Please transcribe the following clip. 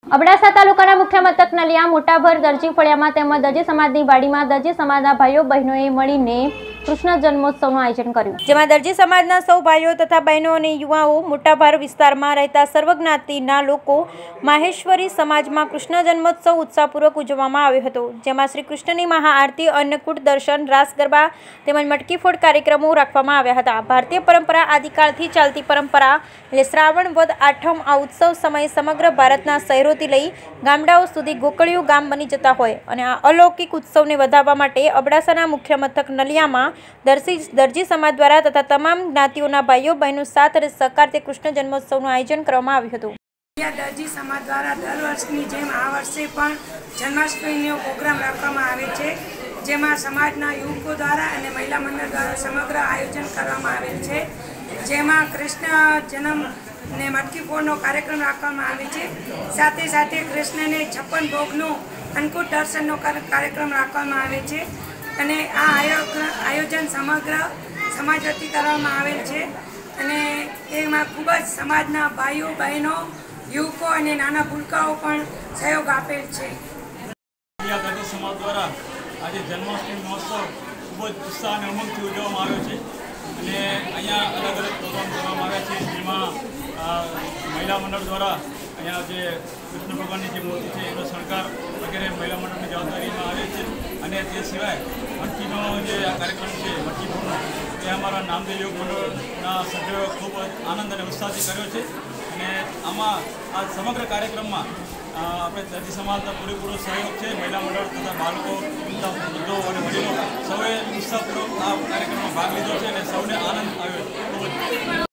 અબડાસા તાલુકાના મુખ્ય મથક નલિયા મોટાભર દરજી ફળિયામાં તેમજ દરજી સમાજની વાડીમાં દરજી સમાજના ભાઈઓ બહેનોએ મળીને કૃષ્ણ જન્મોત્સવનું આયોજન કર્યું, જેમાં દરજી સમાજના સૌ ભાઈઓ તથા બહેનો અને યુવાઓ મોટાભાર વિસ્તારમાં રહેતા સર્વજ્ઞાતિના લોકો માહેશ્વરી સમાજમાં કૃષ્ણ જન્મોત્સવ ઉત્સાહપૂર્વક ઉજવવામાં આવ્યો હતો, જેમાં શ્રી કૃષ્ણની મહાઆરતી, અન્નકૂટ દર્શન, રાસ ગરબા તેમજ મટકી ફોડ કાર્યક્રમો રાખવામાં આવ્યા હતા। ભારતીય પરંપરા આદિકાળથી ચાલતી પરંપરા એટલે શ્રાવણ વદ આઠમ આ ઉત્સવ સમયે સમગ્ર ભારતના શહેરોથી લઈ ગામડાઓ સુધી ગોકળિયું ગામ બની જતા હોય અને આ અલૌકિક ઉત્સવને વધારવા માટે અબડાસાના મુખ્ય મથક નલિયામાં દરજી સમાજ દ્વારા તથા તમામ જ્ઞાતિઓના ભાઈઓ બહેનો સાથ અને સહકારથી કૃષ્ણ જન્મોત્સવનું આયોજન કરવામાં આવ્યું હતું। દરજી સમાજ દ્વારા દર વર્ષની જેમ આ વર્ષે પણ જન્માષ્ટમીનો પ્રોગ્રામ રાખવામાં આવે છે, જેમાં સમાજના યુવકો દ્વારા અને મહિલા મંડળ દ્વારા સમગ્ર આયોજન કરવામાં આવેલ છે, જેમાં કૃષ્ણ જન્મ ને મટકી ફોડનો કાર્યક્રમ રાખવામાં આવે છે। સાથે સાથે કૃષ્ણને 56 ભોગનું અન્નકૂટ દર્શનનો કાર્યક્રમ રાખવામાં આવે છે અને આ આયોજન સમગ્ર સમાજ વતી કરવામાં આવેલ છે અને એમાં ખૂબ જ સમાજના ભાઈઓ બહેનો યુવકો અને નાના ભૂલકાઓ પણ સહયોગ આપેલ છે। દરજી સમાજ દ્વારા આજે જન્માષ્ટમી મહોત્સવ ખૂબ જ ઉત્સાહ અને ઉમંગથી ઉજવવામાં આવ્યો છે અને અહીંયા અલગ અલગ પ્રોગ્રામ કરવામાં આવ્યા છે, જેમાં મહિલા મંડળ દ્વારા અહીંયા જે કૃષ્ણ ભગવાનની જે મૂર્તિ છે એનો શણગાર વગેરે મહિલા મંડળની જવાબદારીમાં આવે છે અને તે સિવાય મટકીનો જે આ કાર્યક્રમ છે મટકી ફોડનો એ અમારા નામદેવ યોગ મંડળના સભ્યોએ ખૂબ જ આનંદ અને ઉત્સાહથી કર્યો છે અને આમાં આ સમગ્ર કાર્યક્રમમાં આપણે દરજી સમાજનો પૂરેપૂરો સહયોગ છે। મહિલા મંડળ તથા બાળકો તથા વૃદ્ધો અને વડીલો સૌએ ઉત્સાહપૂર્વક આ કાર્યક્રમમાં ભાગ લીધો છે અને સૌને આનંદ આવ્યો।